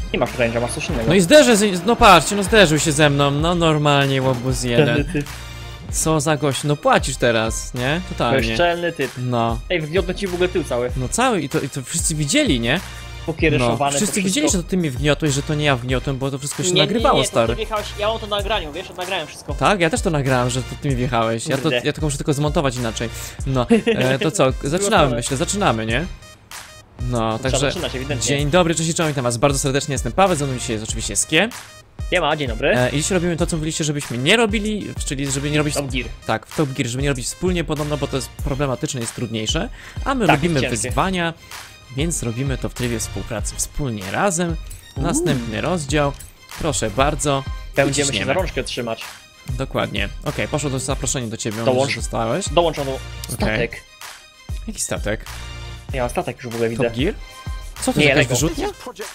Nie masz range'a, masz coś innego. No i no patrzcie, no zderzył się ze mną, no normalnie łobuz jeden. Co za gość, no płacisz teraz, nie? Totalnie. Bezczelny typ. No. Ej, wgniotno ci w ogóle tył cały. No cały i to wszyscy widzieli, nie? Pokiereszowane. No, wszyscy widzieli, że to ty mnie wgniotłeś, że to nie ja wgniotłem, bo to wszystko się nagrywało, stary. To ty wjechałeś, ja mam to na nagraniu, wiesz, nagrałem wszystko. Tak? Ja też to nagrałem, że to ty mi wjechałeś. Ja to muszę tylko zmontować inaczej. No, to co? Zaczynamy, myślę, zaczynamy, nie? No, także Zaczynać, ewidentnie. dzień dobry, cześć i czołem, witam was bardzo serdecznie, jestem Paweł, ze mną dzisiaj jest oczywiście Skie. Siema, dzień dobry. I dzisiaj robimy to, co mówiliście, żebyśmy nie robili, czyli żeby nie robić... Top Gear. Tak, w Top Gear, żeby nie robić wspólnie podobno, bo to jest problematyczne, jest trudniejsze. A my Tak, robimy jest wyzwania, więc robimy to w trybie współpracy, wspólnie, razem. Następny rozdział, proszę bardzo. Będziemy się za rączkę trzymać. Dokładnie. Okej, poszło to zaproszenie do ciebie, Dołącz. dostałeś. Dołączono statek. Jaki statek? Ja mam statek już w ogóle widzę. Top Gear? Co to Nie, jest, jakaś Lego. wyrzutnia?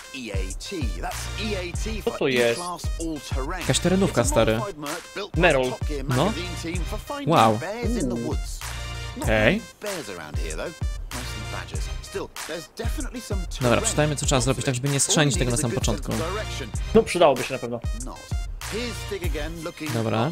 Co to jest? Jakaś terenówka, stary. Merol. No. Wow. Okej. Dobra, przeczytajmy, co trzeba zrobić, tak żeby nie schrzanić tego na samym początku. No, przydałoby się na pewno. Dobra.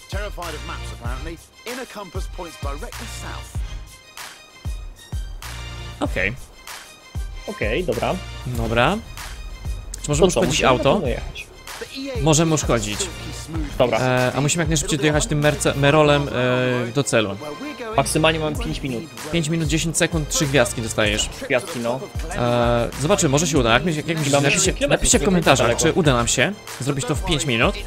Okej. Okej, dobra. Dobra. Czy możemy uszkodzić musimy auto? na pewno jechać. Możemy uszkodzić. Dobra. A musimy jak najszybciej dojechać tym Merolem do celu. Maksymalnie mam 5 minut. 5 minut 10 sekund, 3 gwiazdki dostajesz. Gwiazdki, no. Zobaczymy, może się uda. Jak myślicie, napiszcie w komentarzach, czy uda nam się zrobić to w 5 minut.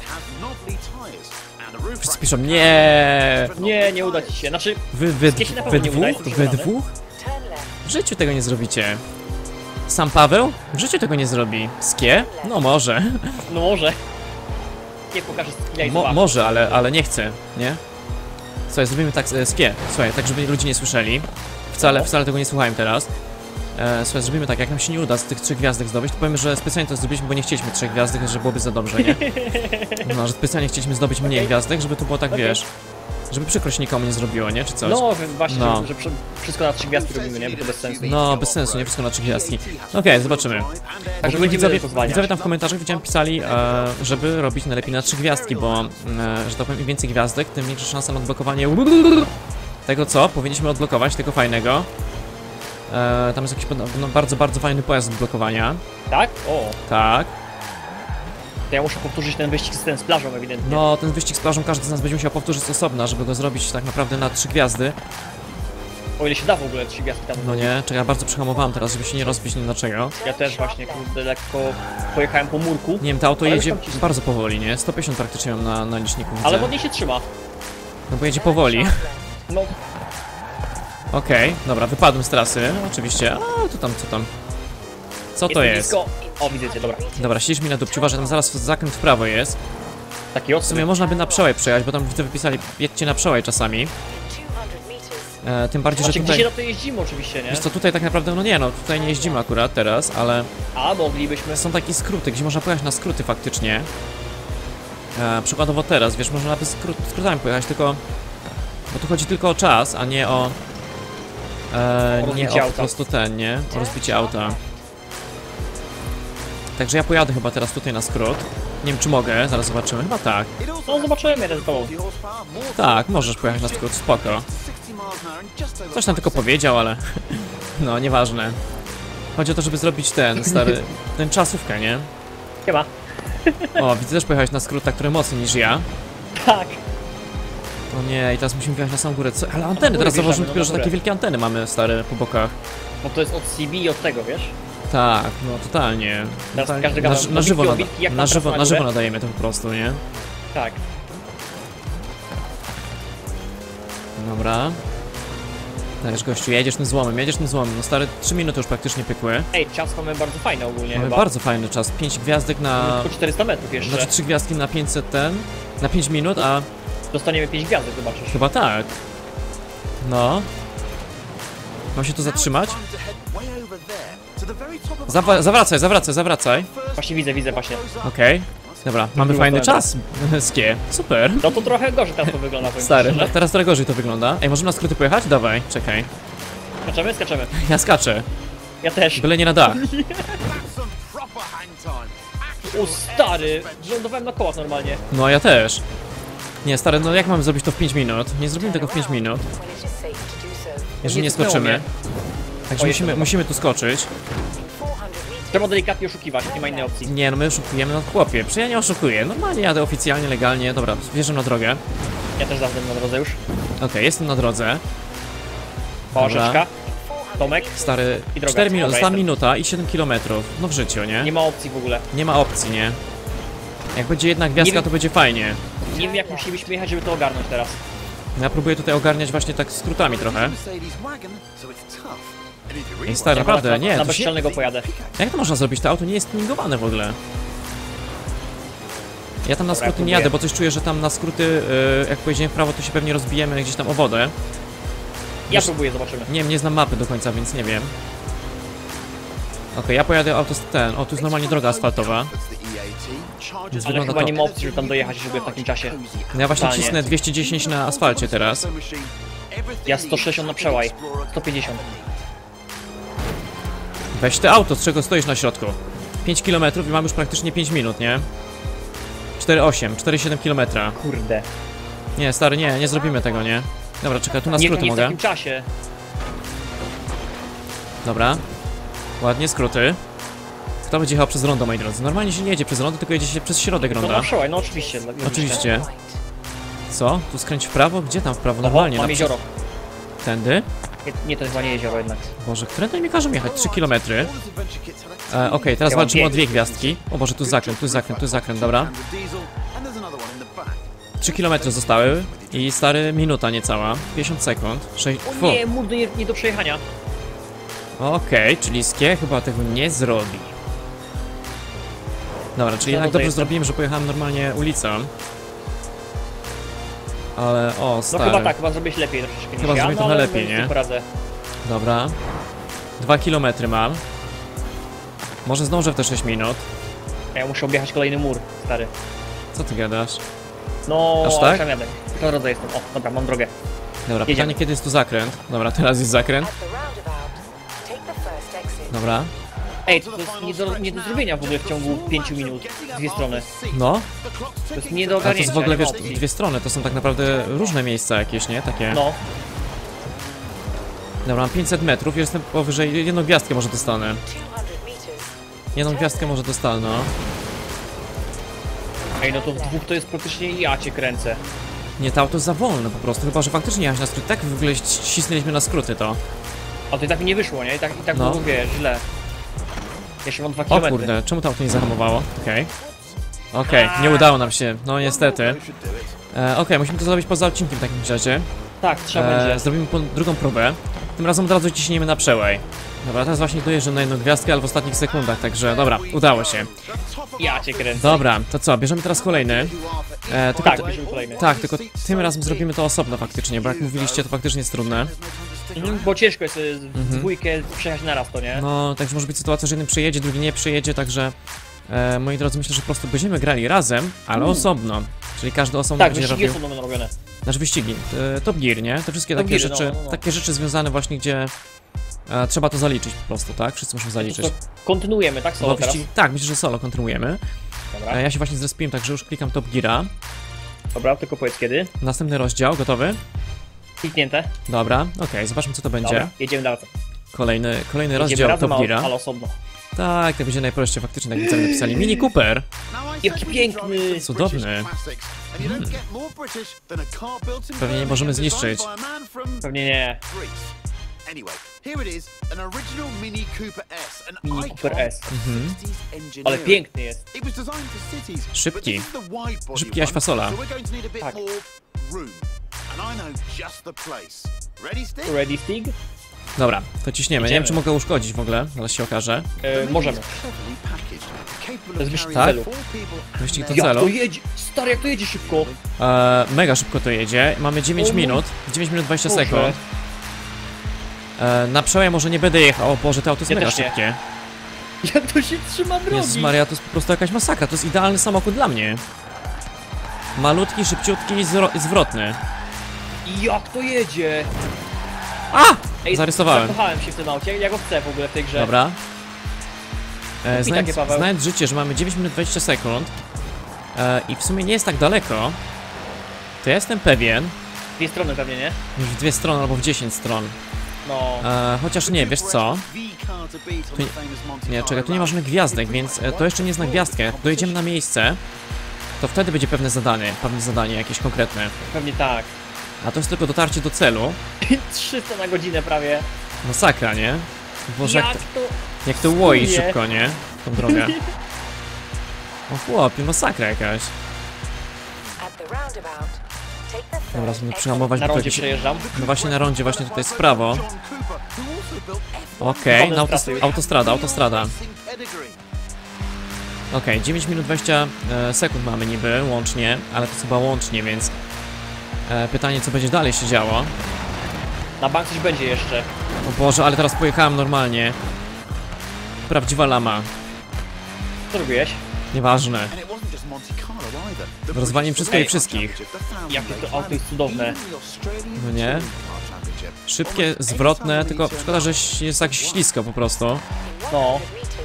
Wszyscy piszą, nie. Nie, nie uda ci się. Znaczy, Wy Skie się na pewno nie uda, jest dwóch? przekonany. Wy dwóch? W życiu tego nie zrobicie. Sam Paweł? W życiu tego nie zrobi. Skie? No może. no może. Nie pokażę skilla i Może, ale nie chcę, nie? Słuchaj, zrobimy tak, Skie, słuchaj, tak żeby ludzie nie słyszeli. Wcale tego nie słuchałem teraz. Słuchaj, zrobimy tak, jak nam się nie uda z tych 3 gwiazdek zdobyć, to powiemy, że specjalnie to zrobiliśmy, bo nie chcieliśmy 3 gwiazdek, że byłoby za dobrze, nie? No, że specjalnie chcieliśmy zdobyć mniej gwiazdek, żeby to było tak, wiesz, żeby przykrość nikomu nie zrobiło, nie? Czy coś? No, właśnie, No. że wszystko na 3 gwiazdki robimy, nie? Bo to bez sensu. No, bez sensu, nie wszystko na 3 gwiazdki. Okej, zobaczymy. Także Bo będziemy widzowie pozwaniać. tam w komentarzach widziałem pisali, żeby robić najlepiej na 3 gwiazdki, bo, że tak powiem, im więcej gwiazdek, tym większa szansa na odblokowanie tego, co powinniśmy odblokować, tego fajnego. Tam jest jakiś bardzo, bardzo fajny pojazd do odblokowania. Tak? O, Tak. to ja muszę powtórzyć ten wyścig z plażą ewidentnie. No, ten wyścig z plażą każdy z nas będzie musiał powtórzyć z osobna, żeby go zrobić tak naprawdę na 3 gwiazdy. O ile się da w ogóle 3 gwiazdki tam. No nie, czekaj, ja bardzo przyhamowałem teraz, żeby się nie rozbić nie dlaczego. Ja też właśnie, kurde, lekko pojechałem po murku. Nie wiem, to auto Ale jedzie już tam bardzo powoli, nie? 150 praktycznie mam na liczniku, widzę. Ale ładnie się trzyma. No bo jedzie powoli. No, Okej, dobra, wypadłem z trasy, oczywiście. A, co tam? Co to jest? blisko. O, widzę cię, dobra. Dobra, siedzisz mi na dupciu, uważaj, tam zaraz zakręt w prawo jest. Taki W ostry. sumie można by na przełaj przejechać, bo tam widzę wypisali, jedźcie na przełaj czasami. Tym bardziej, że Znaczy, tutaj... gdzieś na to jeździmy oczywiście, nie? Wiesz co, tutaj tak naprawdę, no nie no, tutaj nie jeździmy akurat teraz, ale A, moglibyśmy. są takie skróty, gdzie można pojechać na skróty faktycznie. Przykładowo teraz, wiesz, można nawet skrótami pojechać, tylko... Bo tu chodzi tylko o czas, a nie o... nie o po auta. prostu nie? O rozbicie auta. Także ja pojadę chyba teraz tutaj na skrót. Nie wiem czy mogę, zaraz zobaczymy, chyba tak. No, zobaczymy jeden z tobą. Tak, możesz pojechać na skrót, spoko. Coś tam tylko powiedział, ale... No, nieważne. Chodzi o to, żeby zrobić ten czasówkę, nie? Chyba. O, widzę, też pojechałeś na skrót, który mocniej niż ja. Tak. O nie, i teraz musimy wjechać na samą górę. Co? Ale anteny, teraz wjeżdżamy, zauważyłem no dopiero, że na takie górę. wielkie anteny mamy, stare, po bokach. Bo to jest od CB i od tego, wiesz? Tak, no totalnie. No, Teraz tak, każdy gada, na żywo, odbitki, jak tam trafia na żywo górę. nadajemy to po prostu, nie? Tak. Dobra. Dajesz gościu, jedziesz tym złomem, no stary, 3 minuty już praktycznie pykły. Ej, czas mamy bardzo fajny ogólnie Mamy chyba. bardzo fajny czas, 5 gwiazdek na... Po 400 metrów jeszcze. Znaczy 3 gwiazdki na 500 na 5 minut, a Dostaniemy 5 gwiazdek, zobaczysz. chyba tak. No. Mam się tu zatrzymać? Zawracaj. Właśnie widzę właśnie. Okej. Dobra, mamy Była fajny fajna. czas. Skie, super. No to trochę gorzej teraz to wygląda, powiem Stary, szczerze. teraz trochę gorzej to wygląda. Ej, możemy na skróty pojechać? Dawaj, czekaj. Skaczemy? Ja skaczę, Ja też. byle nie na dach. O stary, wylądowałem na kołach normalnie. No ja też. Nie, stary, no jak mam zrobić to w 5 minut? Nie zrobimy tego w 5 minut. Jeżeli nie tknęło skoczymy. mnie. Także musimy tu skoczyć. Trzeba delikatnie oszukiwać, nie ma innej opcji. Nie, no my oszukujemy, no chłopie. Przecież ja nie oszukuję. Normalnie jadę oficjalnie, legalnie. Dobra, wjeżdżam na drogę. Ja też zawsze na drodze już. Okej, jestem na drodze. Pałaszeczka. Tomek. Stary, I droga. 4 minuty, Dobra, została jestem. minuta i 7 km. No w życiu, nie? Nie ma opcji w ogóle. Nie ma opcji, nie? Jak będzie jedna gwiazdka, Nie- to będzie fajnie. Nie wiem jak musielibyśmy jechać, żeby to ogarnąć teraz. Ja próbuję tutaj ogarniać właśnie tak skrótami trochę. Ej, stary, naprawdę, nie, Na to się... bezstrzelnego pojadę. Jak to można zrobić? To auto nie jest tuningowane w ogóle. Ja tam na skróty nie próbuję. jadę, bo coś czuję, że tam na skróty, jak pojedziemy w prawo, to się pewnie rozbijemy gdzieś tam o wodę. Ja Wiesz- próbuję, zobaczymy. Nie wiem, nie znam mapy do końca, więc nie wiem. Okej, ja pojadę auto ten. O, tu jest normalnie droga asfaltowa. Więc Ale wygląda chyba to... nie ma opcji, żeby tam dojechać jeszcze w takim czasie. No ja właśnie Totalnie. cisnę 210 na asfalcie teraz. Ja 160 na przełaj. 150. Weź te auto, z czego stoisz na środku. 5 km i mam już praktycznie 5 minut, nie? 4,8, 4,7 km. Kurde. Nie, stary, nie zrobimy tego, nie? Dobra, czekaj, tu na Nie, skróty nie w mogę. takim czasie. Dobra. Ładnie, skróty. Kto będzie jechał przez rondo, moi drodzy? Normalnie się nie jedzie przez rondo, tylko jedzie się przez środek No na ronda. przełaj, no oczywiście. logicznie. Oczywiście. Co? Tu skręć w prawo? Gdzie tam w prawo? Oho, Normalnie. mam na jezioro. Tędy? Nie, to chyba nie jezioro jednak. Boże, które to mi każą jechać? 3 km. Okej, teraz Ja mam walczymy o 2 pięć. gwiazdki. O Boże, tu zakręt, tu zakręt, tu zakręt, dobra. 3 km zostały i stary, minuta niecała. 50 sekund. 6... O nie, mur nie do przejechania. Okej, czyli Skie chyba tego nie zrobi. Dobra, czyli Ja jednak tutaj dobrze jestem. zrobiłem, że pojechałem normalnie ulicą. Ale o, No stary. chyba tak, chyba zrobić lepiej troszeczkę niż Chyba ja, zrobię no, trochę ale lepiej, nie? poradzę. Dobra. 2 km mam. Może zdążę w te 6 minut. Ja muszę objechać kolejny mur, stary. Co ty gadasz? No, Aż tak? jadę. Na drodze jestem. O, dobra, mam drogę. Dobra, Jedziemy. pytanie, kiedy jest tu zakręt? Dobra, teraz jest zakręt. Dobra. Ej, to jest nie do zrobienia w ogóle w ciągu 5 minut. Dwie strony. No, To jest nie do ale to ogarnięcia. jest w ogóle, nie ma wiesz, opcji. dwie strony, to są tak naprawdę różne miejsca jakieś, nie? Takie. No, Dobra, mam 500 metrów, jestem powyżej, jedną gwiazdkę może dostanę. Jedną gwiazdkę może dostanę, no. ej, no to w dwóch to jest praktycznie ja cię kręcę. Nie, to auto jest za wolne po prostu, chyba że faktycznie jechać na skróty. Tak w ogóle ścisnęliśmy na skróty to. A to i tak mi nie wyszło, nie? I tak No. było, wiesz, źle. Jeszcze mam 2 O km. kurde, czemu to auto nie zahamowało? Okej. Okej, nie udało nam się, no niestety. Okej, musimy to zrobić poza odcinkiem w takim razie. Tak, trzeba będzie. Zrobimy drugą próbę. Tym razem od razu ciśniemy na przełaj. Dobra, teraz właśnie dojeżdżam na jedną gwiazdkę, ale w ostatnich sekundach, także dobra, udało się. Ja cię kręcę. Dobra, to co, bierzemy teraz kolejny. Tylko Tak, bierzemy kolejny. tak, tylko tym razem zrobimy to osobno faktycznie, bo jak mówiliście, to faktycznie jest trudne. Bo ciężko jest w dwójkę przejechać naraz, to nie? No, także może być sytuacja, że jeden przejedzie, drugi nie przejedzie, także moi drodzy, myślę, że po prostu będziemy grali razem, ale osobno. Czyli każdy osobno Tak, będzie wyścigi robił. są będą robione. Znaczy wyścigi, Top Gear, nie? Te wszystkie Top takie Gear, rzeczy, no. takie rzeczy związane właśnie, gdzie trzeba to zaliczyć po prostu, tak? Wszyscy muszą zaliczyć. To kontynuujemy, tak? Solo Bo teraz? tak, myślę, że solo kontynuujemy. Dobra, Ja się właśnie zrespiłem, także już klikam Top Geara. dobra, tylko powiedz kiedy. Następny rozdział, gotowy? Kliknięte. Dobra, okej, zobaczmy co to będzie. Dobra, jedziemy dalej. Kolejny Jedziemy rozdział razem, Top Geara. ale osobno. Tak, to będzie najprościej faktycznie, tak widzowie napisali. Mini Cooper! Jaki piękny! Cudowny. Pewnie nie możemy zniszczyć. Pewnie nie. Anyway, here it is, an original Mini Cooper S, an Mini icon Cooper S. of 60s engineering. Ale piękny jest. It was designed for cities, Szybki. but this is the wide body Szybki Jaś one, fasola. so we're going to need a bit Tak. more room. And I know just the place. Ready, Stick? Ready, Stig? Dobra, to ciśniemy. Nie wiem, Idziemy. czy mogę uszkodzić w ogóle, zaraz się okaże. Możemy. Cleverly packaged, capable To jest of wyścig carrying celu. four people Wyścig and do Jak celu. to jedzie? Stary, jak to jedzie szybko. Mega szybko to jedzie. Mamy 9 O mój- minut. 9 minut 20 Boże. sekund. Na przełaj może nie będę jechał. O Boże, to auto jest Ja mega też nie. szybkie. Jak to się trzyma drogi? Jezus Maria, to jest po prostu jakaś masakra. To jest idealny samochód dla mnie. Malutki, szybciutki i zwrotny. Jak to jedzie? A! Ej, Zarysowałem. zakochałem się w tym aucie, ja go chcę w ogóle w tej grze. Dobra. takie, Paweł. Znając życie, że mamy 9 minut 20 sekund i w sumie nie jest tak daleko, to ja jestem pewien, Dwie strony pewnie, nie? już w 2 strony albo w 10 stron. No. Chociaż nie, wiesz co? Nie, czekaj, tu nie ma żadnych gwiazdek, więc to jeszcze nie jest na gwiazdkę. Jak dojedziemy na miejsce, to wtedy będzie pewne zadanie jakieś konkretne. Pewnie tak. A to jest tylko dotarcie do celu. 300 na godzinę prawie. Masakra, nie? Boże, Jak to... jak to łoi Chuje. szybko, nie? Tą drogę. O chłopie, masakra jakaś. Dobra, sobie przyhamować, Na bo tu rondzie jakieś... przejeżdżam. No właśnie na rondzie, właśnie tutaj w prawo. Okej, no autostrada. Okej, 9 minut 20 sekund mamy niby łącznie, ale to chyba łącznie, więc pytanie, co będzie dalej się działo. Na bank coś będzie jeszcze. O Boże, ale teraz pojechałem normalnie. Prawdziwa lama. Co robiłeś? Nieważne. Rozwalim wszystko i wszystkich. Jakie to auto jest cudowne. No nie? Szybkie, zwrotne, tylko szkoda, że jest tak ślisko po prostu. No.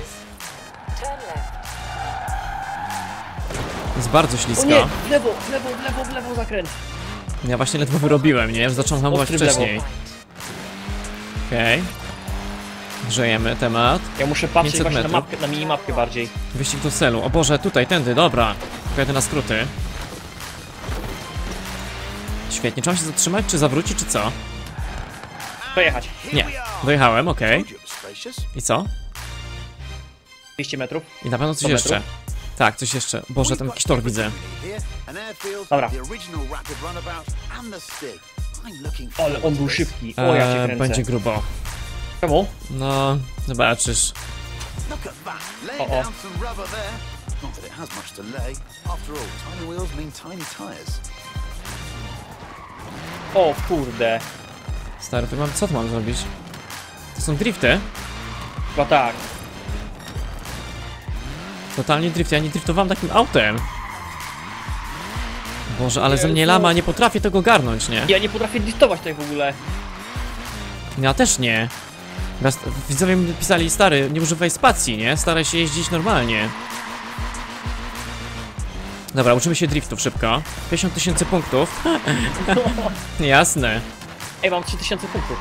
Jest bardzo O ślisko. nie! W lewo zakręt. Ja właśnie ledwo wyrobiłem, nie? Zacząłem hamować Ostry w lewo. wcześniej. Okej. Grzejemy temat. Ja muszę patrzeć 500 właśnie na metrów. mapkę, na minimapkę bardziej. Wyścig do celu. O Boże, tutaj, tędy, dobra. Pojadę na skróty. Świetnie, czy mam się zatrzymać, czy zawrócić, czy co? Przejechać. Nie. Dojechałem, okej. I co? 200 metrów. I na pewno coś 100 jeszcze. metrów. Tak, coś jeszcze. Boże, tam jakiś tor widzę. Dobra. Ale on był szybki. O, ja cię kręcę. Będzie grubo. Czemu? No, zobaczysz. O, o. O kurde. Stary, to co tu mam zrobić? To są drifty? Chyba tak. Totalnie drift, ja nie driftowałem takim autem. Boże, ale ze mnie lama, nie potrafię tego garnąć, nie? Ja nie potrafię driftować tutaj w ogóle. Ja też nie. Widzowie mi pisali, stary, nie używaj spacji, nie? Staraj się jeździć normalnie. Dobra, uczymy się driftów szybko. 50 000 punktów. Jasne. Ej, mam 3000 punktów.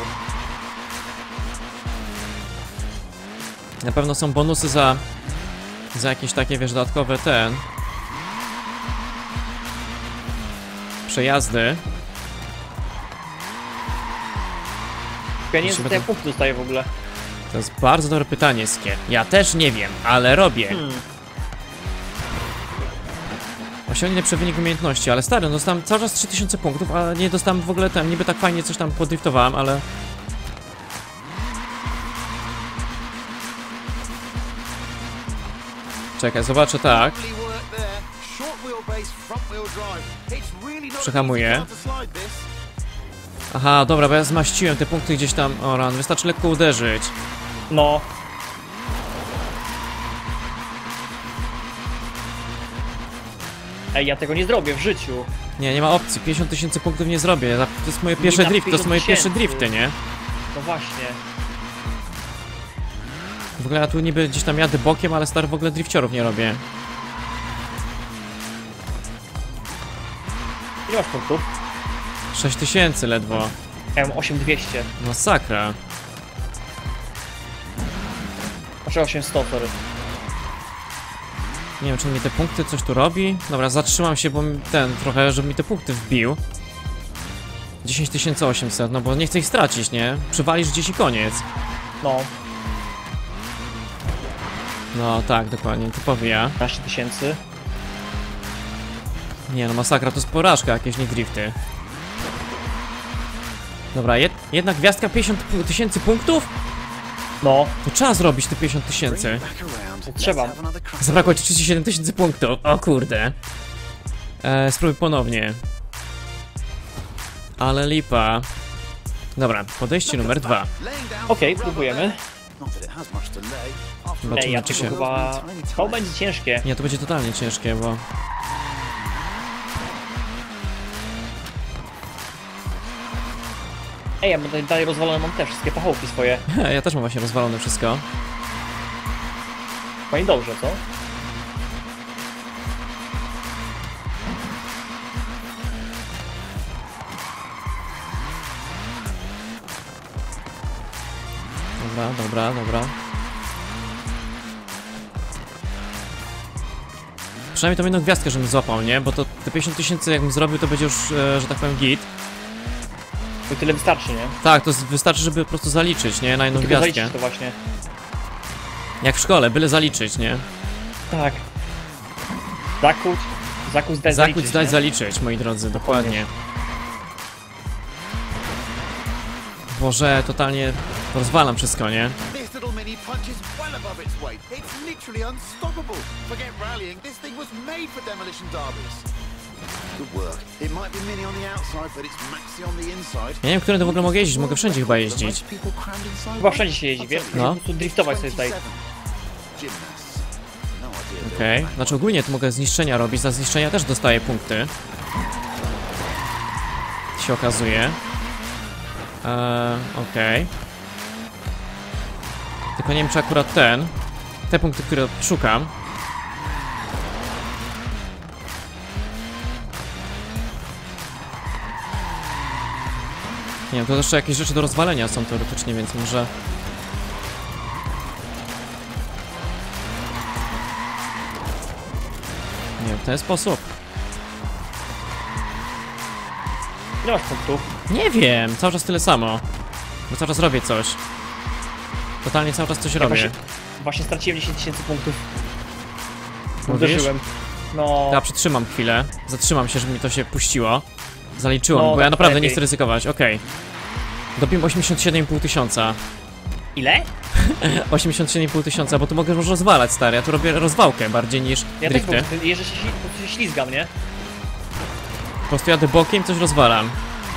Na pewno są bonusy za jakieś takie, wiesz, dodatkowe przejazdy. Ja nie wiem, co ja punkty dostaję w ogóle. To jest bardzo dobre pytanie, Skie. Ja też nie wiem, ale robię. Osiągnij lepszy wynik umiejętności, ale stary, no dostałem cały czas 3000 punktów, a nie dostałem w ogóle niby tak fajnie coś tam podriftowałem, ale... Czekaj, zobaczę tak. Przehamuję. Aha, dobra, bo ja zmaściłem te punkty gdzieś tam. O ran, wystarczy lekko uderzyć. No. Ej, ja tego nie zrobię w życiu. Nie ma opcji, 50 000 punktów nie zrobię. To jest moje pierwsze na drifty, to są moje 50 pierwsze 000. drifty, nie? No właśnie. W ogóle ja tu niby gdzieś tam jadę bokiem, ale stary w ogóle drifciorów nie robię. Ile masz punktów? 6000 ledwo. Ja mam 8200. Masakra. Znaczy 800, sorry. Nie wiem, czy mi te punkty coś tu robi. Dobra, zatrzymam się, bo mi trochę, żeby mi te punkty wbił. 10 800, no bo nie chcę ich stracić, nie? Przywalisz gdzieś i koniec. No. No tak, dokładnie, typowy ja. 15 000. Nie no, masakra, to jest porażka, jakieś nie drifty. Dobra, jedna gwiazdka, 50 000 punktów? No. To trzeba zrobić te 50 000. Trzeba. Zabrakło ci 37 000 punktów, o kurde. Spróbuj ponownie. Ale lipa. Dobra, podejście numer 2. Okej, próbujemy. Ej, Zobaczymy, ja czy tego się... chyba... To będzie ciężkie. Nie, to będzie totalnie ciężkie, bo... Ej, ja dalej rozwalone mam te wszystkie pachołki swoje. Ja też mam właśnie rozwalone wszystko. Fajnie dobrze, co? Dobra. Przynajmniej tą jedną gwiazdkę, żebym złapał, nie? Bo to te 50 000 jakbym zrobił, to będzie już, że tak powiem, git. To tyle wystarczy, nie? Tak, to wystarczy, żeby po prostu zaliczyć, nie? Na jedną Tylko gwiazdkę. zaliczyć to właśnie. Jak w szkole, byle zaliczyć, nie? Tak. Zakuć, zdać, Zakuć, zdać, nie? zaliczyć, moi drodzy, dokładnie. Boże, totalnie rozwalam wszystko, nie? This little mini punches well above its weight. It's literally unstoppable. Forget rallying. This thing was made for demolition derbies. Good work. It might be mini on the outside, but it's maxi on the inside. Ja nie wiem, którym to w ogóle mogę jeździć, mogę wszędzie chyba jeździć. Most people crammed inside. Chyba wszędzie się jeździ, wiesz? No. Po prostu driftować sobie tutaj. 27. Gymnasts. No idea. Okej, znaczy ogólnie tu mogę zniszczenia robić, za zniszczenia też dostaję punkty. Się okazuje. Okej. Tylko nie wiem, czy akurat te punkty, które szukam. Nie wiem, to jeszcze jakieś rzeczy do rozwalenia są teoretycznie, więc może... Nie wiem, w ten sposób. Ile masz punktów? Nie wiem, cały czas tyle samo. Bo cały czas robię coś. Totalnie cały czas coś robię. Właśnie straciłem 10 000 punktów. Mówisz? Uderzyłem. No. Ja przytrzymam chwilę. Zatrzymam się, żeby mi to się puściło. Zaliczyło mi, No, bo ja tak naprawdę nie lepiej. chcę ryzykować. Okej. Dobiłem 87,5 tysiąca. Ile? 87,5 tysiąca, bo tu mogę już rozwalać, stary. Ja tu robię rozwałkę bardziej niż Ja też drifty. po prostu po prostu się ślizgam, nie? Po prostu jadę bokiem i coś rozwalam.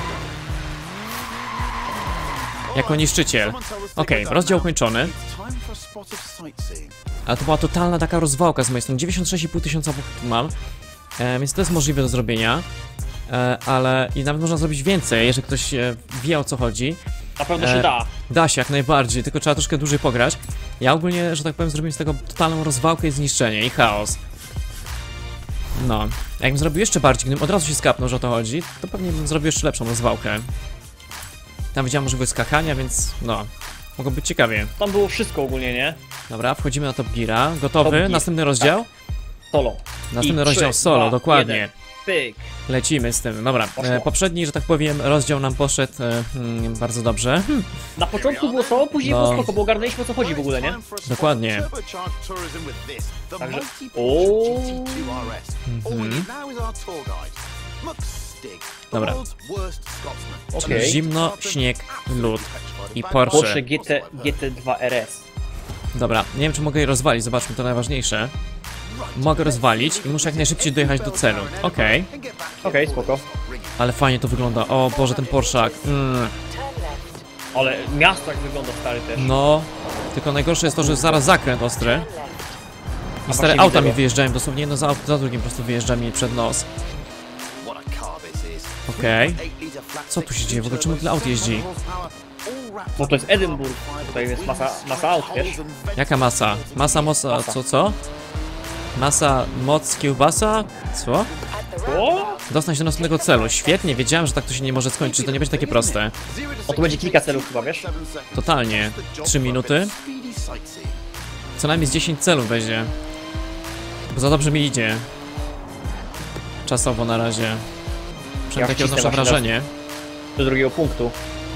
Jako niszczyciel. Okej, rozdział kończony. It's time for a spot of sightseeing. Ale to była totalna taka rozwałka z mojej strony. 96,5 tysiąca punktów mam. Więc to jest możliwe do zrobienia. Ale i nawet można zrobić więcej, jeżeli ktoś wie, o co chodzi. Na pewno się da. Da się jak najbardziej, tylko trzeba troszkę dłużej pograć. Ja ogólnie, że tak powiem, zrobiłem z tego totalną rozwałkę i zniszczenie i chaos. No, jakbym zrobił jeszcze bardziej, gdybym od razu się skapnął, że o to chodzi, to pewnie bym zrobił jeszcze lepszą rozwałkę. Tam widziałem możliwość skakania, więc no, mogło być ciekawie. Tam było wszystko ogólnie, nie? Dobra, wchodzimy na Top Geara. Gotowy? Top Gear. Następny rozdział? Solo. Następny I rozdział 3, solo, 2, dokładnie. 1. Pyk. Lecimy z tym. Dobra, Poszło. poprzedni, że tak powiem, rozdział nam poszedł bardzo dobrze. Na początku było solo, później No. było spoko, bo ogarnęliśmy, o co chodzi w ogóle, nie? Dokładnie. Także- Dobra. Okej. Zimno, śnieg, lód i Porsche. Porsche GT2 RS. Dobra, nie wiem, czy mogę je rozwalić, zobaczmy, to najważniejsze. Mogę rozwalić i muszę jak najszybciej dojechać do celu. Okej, Okej, spoko. ale fajnie to wygląda. O Boże, ten Porszak. Ale miasto jak wygląda, stary, też. No, tylko najgorsze jest to, że zaraz zakręt ostry. I stare właśnie auta widzę mi go. wyjeżdżają, dosłownie jedno za drugim po prostu wyjeżdża mi przed nos. Okej. Co tu się dzieje? W ogóle czemu tyle aut jeździ? No to jest Edynburg. Tutaj jest masa aut, wiesz? Jaka masa? Masa, moca, co? Masa, moc, kiełbasa? Co? O! Dostać do następnego celu. Świetnie, wiedziałem, że tak to się nie może skończyć, to nie będzie takie proste. O, tu będzie kilka celów chyba, wiesz? Totalnie. 3 minuty. Co najmniej z 10 celów będzie. Bo za dobrze mi idzie. Czasowo na razie. Przynajmniej takie wcisnę odnoszę właśnie wrażenie. Do drugiego punktu.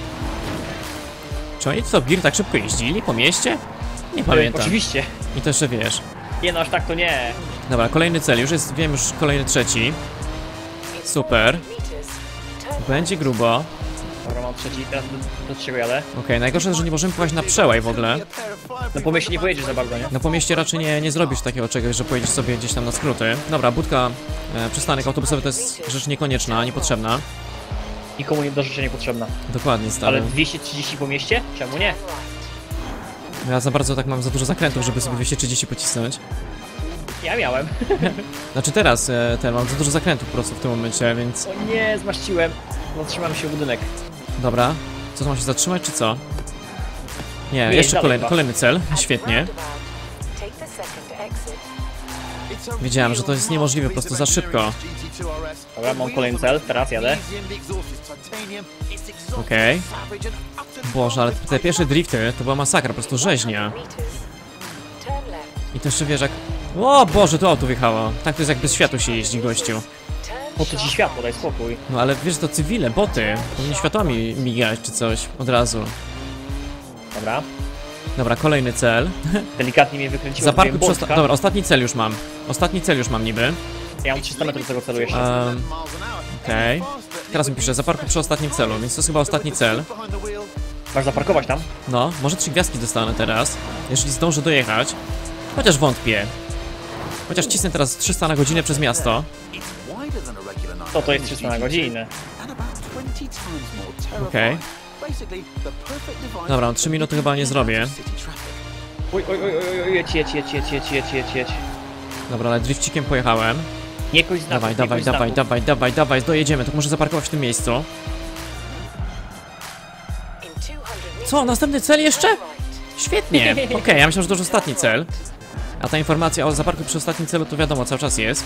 Czy oni to Gear tak szybko jeździli po mieście? Nie pamiętam. Oczywiście. I to jeszcze wiesz. Nie no, aż tak to nie. Dobra, kolejny cel. Już jest, wiem, już kolejny trzeci. Super. Będzie grubo. Dobra, mam trzeci, teraz do trzeciego jadę. Okej, najgorsze jest, że nie możemy pływać na przełaj w ogóle. No po mieście nie pojedziesz za bardzo, nie? No po mieście raczej nie zrobisz takiego czegoś, że pojedziesz sobie gdzieś tam na skróty. Dobra, budka, przystanek autobusowy to jest rzecz niekonieczna, niepotrzebna. Nikomu do życia niepotrzebna. Dokładnie, stary. Ale 230 po mieście? Czemu nie? Ja za bardzo tak mam za dużo zakrętów, żeby sobie 230 pocisnąć. Ja miałem. Znaczy teraz mam za dużo zakrętów po prostu w tym momencie, więc... O nie, zmaściłem. Zatrzymałem się w budynek. Dobra. Co, to mam się zatrzymać, czy co? Nie, Nie, jeszcze dalej chyba. kolejny cel. Świetnie. Wiedziałem, że to jest niemożliwe, po prostu za szybko. Dobra, mam kolejny cel, teraz jadę. Okej. Boże, ale te pierwsze drifty to była masakra, po prostu rzeźnia. I to jeszcze wiesz jak... O Boże, tu auto wjechało. Tak to jest jak bez światła się jeździ, gościu. Po co ci światło, daj spokój. No ale wiesz, to cywile, boty. Powinni światłami migać czy coś od razu. Dobra. Dobra, kolejny cel. Delikatnie mnie wykręciło. Zaparkuj zrobiłem przy... bączka. Dobra, ostatni cel już mam. Ostatni cel już mam niby. Ja mam 300 metrów do tego celu jeszcze. Okej. Teraz mi pisze, zaparkuj przy ostatnim celu, więc to jest chyba ostatni cel. Masz zaparkować tam? No, może 3 gwiazdki dostanę teraz, jeżeli zdążę dojechać. Chociaż wątpię. Chociaż cisnę teraz 300 na godzinę przez miasto. To jest 300 na godzinę. Okej. Dobra, 3 minuty chyba nie zrobię. Oj, jedź. Dobra, ale drifcikiem pojechałem. Nie kość znaków, Dawaj, dojedziemy, to muszę zaparkować w tym miejscu. Co, następny cel jeszcze? Świetnie, okej, ja myślę, że to już ostatni cel. A ta informacja o zaparku przy ostatnim celu to wiadomo, cały czas jest.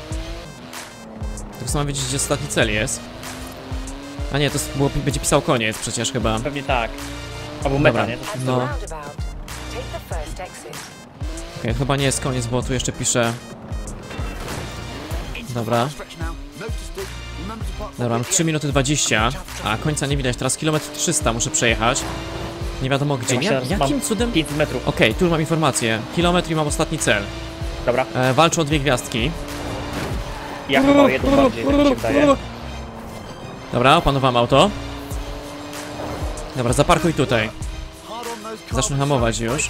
Tylko mam wiedzieć, gdzie ostatni cel jest. A nie, to będzie pisał koniec przecież chyba. Pewnie tak. Albo meta, Dobra, nie? To no. Okej, chyba nie jest koniec, bo tu jeszcze pisze... Dobra. Dobra, mam 3 minuty 20, a końca nie widać. Teraz kilometr 300 muszę przejechać. Nie wiadomo gdzie. myślę, że Jakim mam cudem? 500 metrów. Okej, tu już mam informację. Kilometr i mam ostatni cel. Dobra. Walczę o 2 gwiazdki. Ja chyba jedną bardziej, tak mi się wydaje. Dobra, opanowałem auto. Dobra, zaparkuj tutaj. Zacznę hamować już.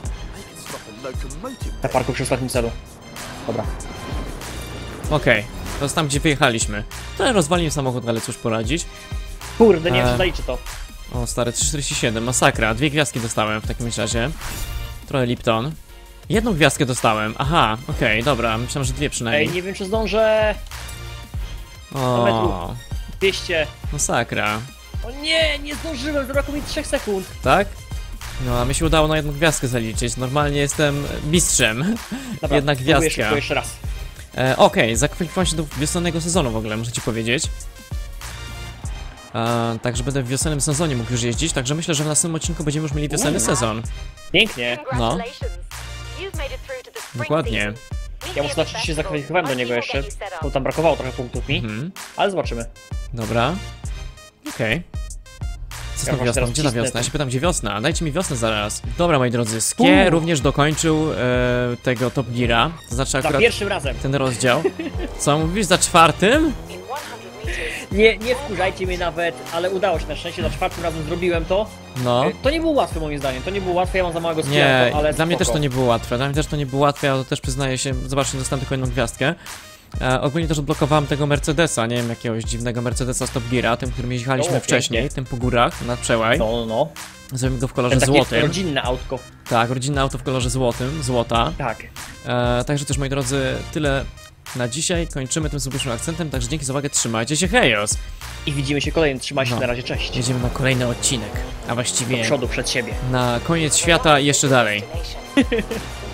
Zaparkuj przy ostatnim celu. Dobra. Okej, to jest tam gdzie wyjechaliśmy. To rozwaliłem samochód, ale cóż poradzić. Kurde, nie wiem czy zaliczy to. O stary, 347, masakra. 2 gwiazdki dostałem w takim razie. Trochę Lipton. 1 gwiazdkę dostałem, aha, okej, dobra, myślałem, że 2 Ej, przynajmniej. nie wiem czy zdążę. O, 200. masakra. O nie, nie zdążyłem, zabrakło mi 3 sekund. Tak? No, a mi się udało na 1 gwiazdkę zaliczyć. Normalnie jestem mistrzem. Dobra, 1 spróbuję gwiazdka. szybko jeszcze raz. Okej, zakwalifikowałem się do wiosennego sezonu w ogóle, muszę ci powiedzieć. Także będę w wiosennym sezonie mógł już jeździć, także myślę, że w następnym odcinku będziemy już mieli wiosenny sezon. Pięknie. No. Dokładnie. Ja muszę znaczyć, że się zakwalifikowałem do niego jeszcze, bo tam brakowało trochę punktów mi, ale zobaczymy. Dobra. Okej. Co z tą właśnie wiosną? teraz Gdzie ta cisnę wiosna? Ja tu. się pytam, gdzie wiosna? Dajcie mi wiosnę zaraz. Dobra, moi drodzy, Skie również dokończył tego Top Geara. To znaczy Za akurat pierwszym razem. ten rozdział. Co mówisz, za 4? Nie wkurzajcie mnie nawet, ale udało się na szczęście, za 4 razem zrobiłem to. No. To nie było łatwe moim zdaniem, to nie było łatwe, ja mam za małego Nie, skilla, ale dla mnie też spoko. to nie było łatwe. Dla mnie też to nie było łatwe, ja to też przyznaję się. Zobaczcie, dostałem tylko 1 gwiazdkę. Ogólnie też odblokowałem tego Mercedesa, nie wiem, jakiegoś dziwnego Mercedesa z Top Geara, tym, którym jechaliśmy O, wcześniej, pięknie. tym po górach, nad przełaj. No. Zrobimy go w kolorze Ten takie złotym. rodzinne autko. Tak, rodzinne auto w kolorze złotym, złota. Tak. Także też, moi drodzy, tyle na dzisiaj. Kończymy tym słabszym akcentem, także dzięki za uwagę, trzymajcie się, hejos! I widzimy się kolejny, trzymaj się, No. na razie, cześć. Jedziemy na kolejny odcinek, a Do właściwie przodu, przed siebie. na koniec świata i jeszcze dalej.